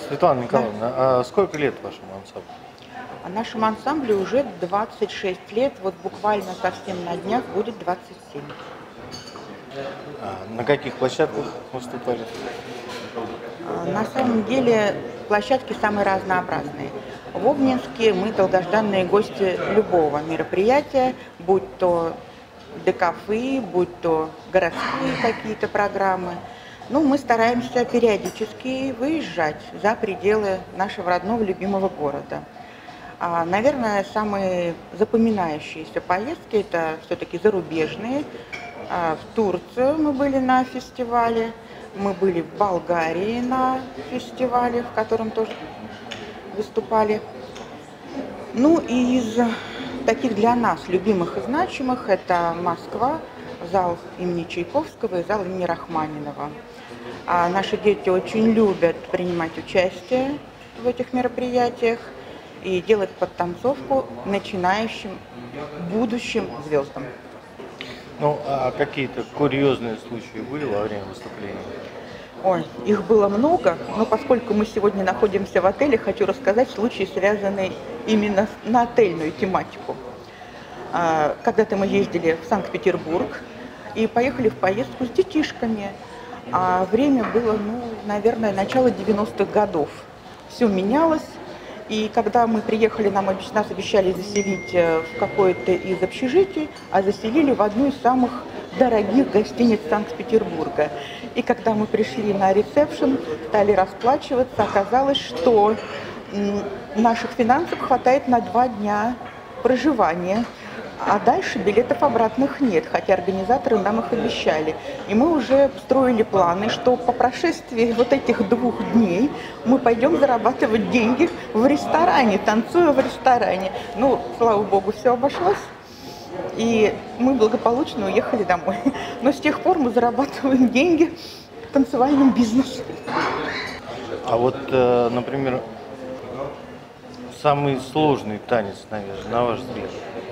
Светлана Да. Николаевна, а сколько лет вашему ансамблю? А нашему ансамблю уже 26 лет, вот буквально совсем на днях будет 27. На каких площадках выступали? На самом деле площадки самые разнообразные. В Обнинске мы долгожданные гости любого мероприятия, будь то ДКФы, будь то городские какие-то программы. Ну, мы стараемся периодически выезжать за пределы нашего родного любимого города. Наверное, самые запоминающиеся поездки это все-таки зарубежные. В Турцию мы были на фестивале, мы были в Болгарии на фестивале, в котором тоже выступали. Ну и из таких для нас любимых и значимых это Москва, зал имени Чайковского и зал имени Рахманинова. Наши дети очень любят принимать участие в этих мероприятиях и делать подтанцовку начинающим будущим звездам. Ну, а какие-то курьезные случаи были во время выступления? Ой, их было много, но поскольку мы сегодня находимся в отеле, хочу рассказать случаи, связанные именно на отельную тематику. Когда-то мы ездили в Санкт-Петербург и поехали в поездку с детишками. Время было, наверное, начало 90-х годов. Все менялось. И когда мы приехали, нас обещали заселить в какое-то из общежитий, а заселили в одну из самых дорогих гостиниц Санкт-Петербурга. И когда мы пришли на ресепшн, стали расплачиваться, оказалось, что наших финансов хватает на 2 дня проживания. А дальше билетов обратных нет, хотя организаторы нам их обещали. И мы уже строили планы, что по прошествии вот этих 2 дней мы пойдем зарабатывать деньги в ресторане, танцуя в ресторане. Ну, слава богу, все обошлось. И мы благополучно уехали домой. Но с тех пор мы зарабатываем деньги в танцевальном бизнесе. А вот, например, самый сложный танец, наверное, на ваш взгляд?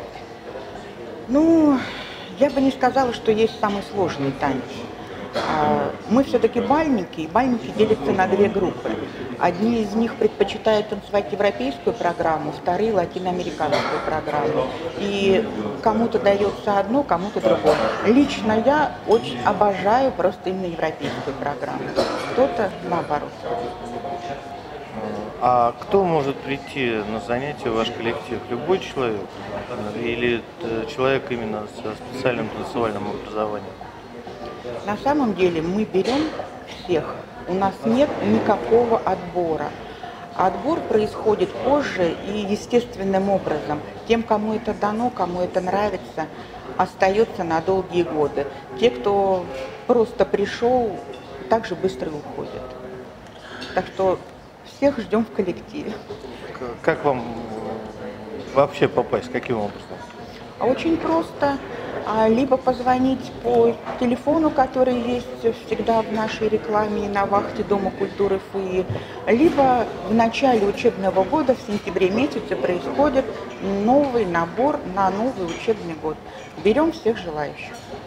Ну, я бы не сказала, что есть самый сложный танец. Мы все-таки бальники, и бальники делятся на 2 группы. Одни из них предпочитают танцевать европейскую программу, вторые латиноамериканскую программу. И кому-то дается одно, кому-то другое. Лично я очень обожаю просто именно европейскую программу. Кто-то наоборот. А кто может прийти на занятия в ваш коллектив? Любой человек? Или человек именно со специальным танцевальным образованием? На самом деле мы берем всех. У нас нет никакого отбора. Отбор происходит позже и естественным образом. Тем, кому это дано, кому это нравится, остается на долгие годы. Те, кто просто пришел, также быстро уходят. Так что всех ждем в коллективе. Как вам вообще попасть? Каким образом? Очень просто. Либо позвонить по телефону, который есть всегда в нашей рекламе и на вахте Дома культуры ФИИ, либо в начале учебного года, в сентябре месяце, происходит новый набор на новый учебный год. Берем всех желающих.